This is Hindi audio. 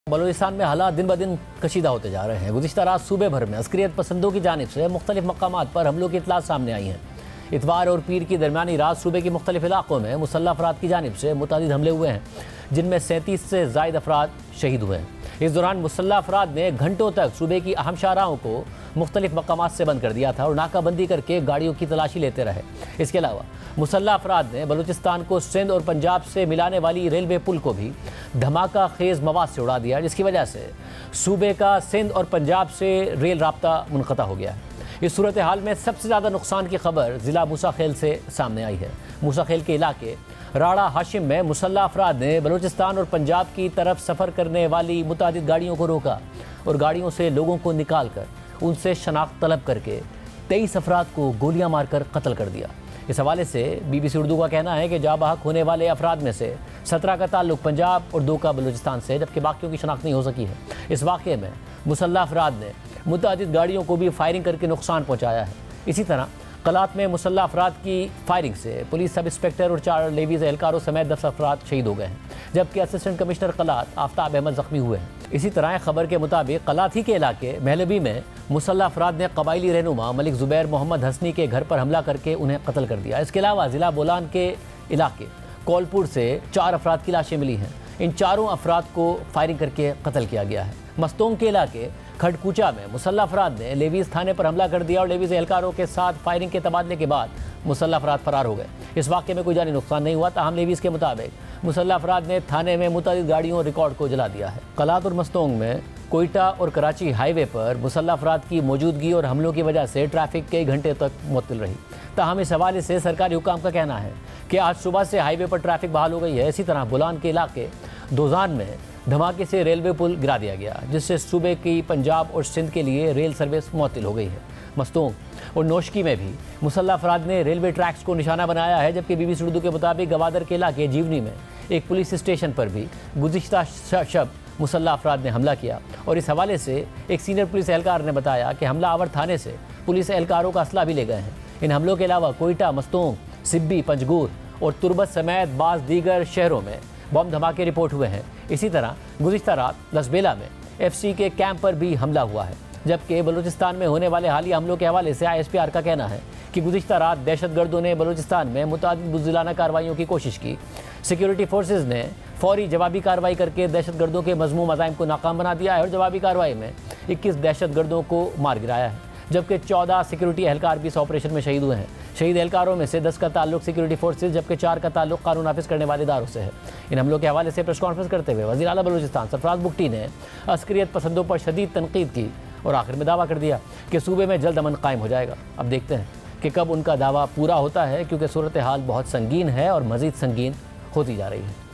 बलूचिस्तान में हालात दिन ब दिन कशीदा होते जा रहे हैं। गुज़िश्ता रात सूबे भर में अस्करियत पसंदों की जानिब से मुख्तलिफ मकामात पर हमलों की इतलात सामने आई हैं। इतवार और पीर की दरमियानी रात सूबे के मुख्तलिफ इलाकों में मुसल्लह अफराद की जानिब से मुतअद्दिद हमले हुए हैं, जिनमें 37 से ज़ायद अफराद शहीद हुए हैं। इस दौरान मुसल्लह अफराद ने घंटों तक सूबे की अहम शाहराहों को मुख्तलिफ मकामात से बंद कर दिया था और नाकाबंदी करके गाड़ियों की तलाशी लेते रहे। इसके अलावा मुसल्लह अफराद ने बलूचिस्तान को सिंध और पंजाब से मिलाने वाली रेलवे पुल को भी धमाका खेज़ मवाद से उड़ा दिया, जिसकी वजह से सूबे का सिंध और पंजाब से रेल राब्ता मुनक़ता हो गया है। इस सूरत हाल में सबसे ज़्यादा नुकसान की खबर ज़िला मूसा खेल से सामने आई है। मूसा खेल के इलाके राड़ा हाशिम में मुसल्लह अफराद ने बलूचिस्तान और पंजाब की तरफ सफ़र करने वाली मुतअद्दिद गाड़ियों को रोका और गाड़ियों से लोगों को निकाल कर उनसे शनाख्त तलब करके 23 अफराद को गोलियां मारकर कत्ल कर दिया। इस हवाले से BBC उर्दू का कहना है कि जाबाहक होने वाले अफराद में से 17 का ताल्लुक पंजाब और 2 का बलूचिस्तान से, जबकि बाकियों की शनाख्त नहीं हो सकी है। इस वाक़े में मुसल्लह अफराद ने मुतअद्दिद गाड़ियों को भी फायरिंग करके नुकसान पहुँचाया है। इसी तरह कलात में मुसल्लह अफराद की फायरिंग से पुलिस सब इंस्पेक्टर और 4 लेवीज़ एहलकारों समेत 10 अफराद शहीद हो गए हैं, जबकि असिस्टेंट कमिश्नर कलात आफ्ताब अहमद ज़ख्मी हुए हैं। इसी तरह खबर के मुताबिक कलाथी के इलाके महलबी में मुसल्लह अफराद ने कबायली रहनुमा मलिक ज़ुबैर मोहम्मद हसनी के घर पर हमला करके उन्हें कत्ल कर दिया। इसके अलावा ज़िला बोलान के इलाके कौलपुर से 4 अफराद की लाशें मिली हैं। इन चारों अफराद को फायरिंग करके कत्ल किया गया है। मस्तोंग के इलाके खड़कूचा में मुसल्लह अफराद ने लेवीज़ थाने पर हमला कर दिया और लेवीज़ एहलकारों के साथ फायरिंग के तबादले के बाद मुसल्लह अफराद फरार हो गए। इस वाक़े में कोई जानी नुकसान नहीं हुआ, ताहम लेवीज़ के मुताबिक मुसल्लह अफराद ने थाने में मुतअद्दिद गाड़ियों रिकॉर्ड को जला दिया है। कलात और मस्तोंग में कोयटा और कराची हाईवे पर मुसल्लह अफराद की मौजूदगी और हमलों की वजह से ट्रैफिक कई घंटे तक मुअत्तल रही। ताहम इस हवाले से सरकारी हुकाम का कहना है कि आज सुबह से हाईवे पर ट्रैफिक बहाल हो गई है। इसी तरह बुलान के इलाके दोजान में धमाके से रेलवे पुल गिरा दिया गया, जिससे सूबे की पंजाब और सिंध के लिए रेल सर्विस मुअत्तल हो गई है। मस्तोंग और नौशकी में भी मुसल्लह अफराद ने रेलवे ट्रैक्स को निशाना बनाया है, जबकि BBC उर्दू के मुताबिक गवादर के इलाके जीवनी में एक पुलिस स्टेशन पर भी गुज़िश्ता शब मुसल्लह अफराद ने हमला किया। और इस हवाले से एक सीनियर पुलिस एहलकार ने बताया कि हमलावर थाने से पुलिस एहलकारों का असला भी ले गए हैं। इन हमलों के अलावा कोयटा, मस्तोंग, सिब्बी, पंजगूर और तुरबत समेत बाज़ दीगर शहरों में बम धमाके रिपोर्ट हुए हैं। इसी तरह गुज़िश्ता रात लसबेला में FC के कैंप पर भी हमला हुआ है, जबकि बलूचिस्तान में होने वाले हालिया हमलों के हवाले से ISPR का कहना है कि गुज़िश्ता रात दहशतगर्दों ने बलूचिस्तान में मुतअद्दिद बुज़दिलाना कार्रवाइयों की कोशिश की। सिक्योरिटी फोर्सेज ने फौरी जवाबी कार्रवाई करके दहशतगर्दों के मज़मूम अज़ाइम को नाकाम बना दिया है और जवाबी कार्रवाई में 21 दहशतगर्दों को मार गिराया है, जबकि 14 सिक्योरिटी एहलकार भी इस ऑपरेशन में शहीद हुए हैं। शहीद एहलकारों में से 10 का ताल्लुक सिक्योरिटी फोर्सेज, जबकि 4 का ताल्लुक कानून नाफिज करने वाले इदारों से है। इन हमलों के हवाले से प्रेस कॉन्फ्रेंस करते हुए वज़ीर आला बलूचिस्तान सरफराज बुगटी ने अस्करियत पसंदों पर शदीद तनकीद की और आखिर में दावा कर दिया कि सूबे में जल्द अमन कायम हो जाएगा। अब देखते हैं कि कब उनका दावा पूरा होता है, क्योंकि सूरत हाल बहुत संगीन है और मज़ीद संगीन होती जा रही है।